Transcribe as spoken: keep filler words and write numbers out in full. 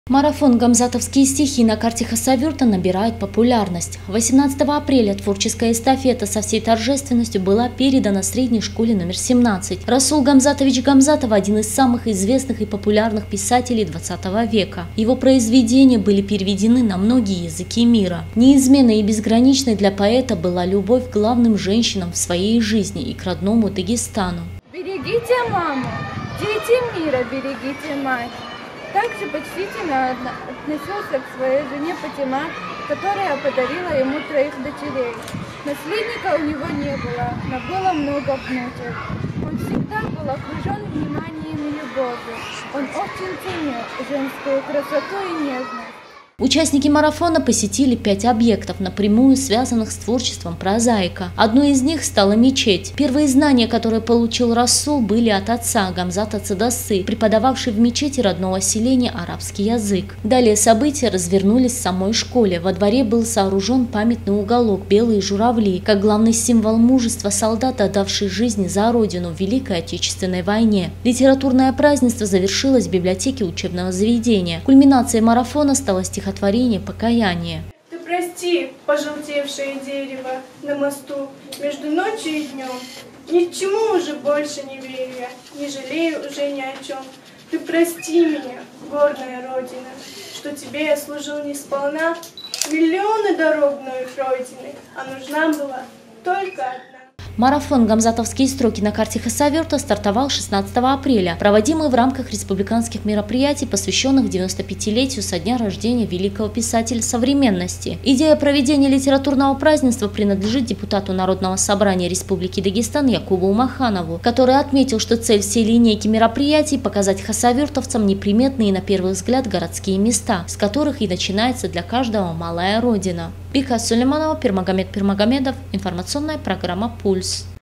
Марафон «Гамзатовские стихи» на карте Хасавюрта набирает популярность. восемнадцатого апреля творческая эстафета со всей торжественностью была передана средней школе номер семнадцать. Расул Гамзатович Гамзатов – один из самых известных и популярных писателей двадцатого века. Его произведения были переведены на многие языки мира. Неизменной и безграничной для поэта была любовь к главным женщинам в своей жизни и к родному Дагестану. Берегите маму, дети мира, берегите мать. Также почтительно относился к своей жене Фатима, которая подарила ему троих дочерей. Наследника у него не было, но было много внучек. Он всегда был окружен вниманием и любовью. Он очень ценил женскую красоту и нежность. Участники марафона посетили пять объектов, напрямую связанных с творчеством прозаика. Одной из них стала мечеть. Первые знания, которые получил Расул, были от отца Гамзата Цедасы, преподававшей в мечети родного селения арабский язык. Далее события развернулись в самой школе. Во дворе был сооружен памятный уголок «Белые журавли», как главный символ мужества солдата, отдавший жизнь за родину в Великой Отечественной войне. Литературное празднество завершилось в библиотеке учебного заведения. Кульминацией марафона стало стихотворение Творение покаяния. Ты прости, пожелтевшее дерево на мосту между ночью и днем. Ни к чему уже больше не верю я, не жалею уже ни о чем. Ты прости меня, горная Родина, что тебе я служил не сполна. Миллионы дорог мною пройдены, а нужна была только одна. Марафон «Гамзатовские строки» на карте Хасавюрта стартовал шестнадцатого апреля, проводимый в рамках республиканских мероприятий, посвященных девяносто пятилетию со дня рождения великого писателя современности. Идея проведения литературного празднества принадлежит депутату Народного собрания Республики Дагестан Якубу Умаханову, который отметил, что цель всей линейки мероприятий – показать хасавюртовцам неприметные на первый взгляд городские места, с которых и начинается для каждого малая родина. Бика Сулейманова, Пирмагомед Пирмагомедов. Информационная программа «Пульс».